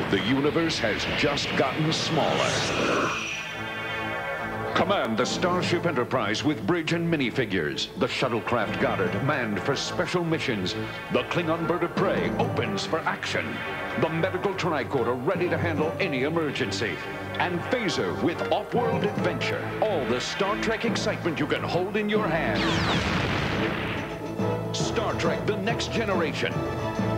The universe has just gotten smaller. Command the Starship Enterprise with bridge and minifigures. The shuttlecraft Goddard manned for special missions. The Klingon bird of prey opens for action. The medical tricorder ready to handle any emergency. And Phaser with off-world adventure. All the Star Trek excitement you can hold in your hand. Star Trek: The Next Generation.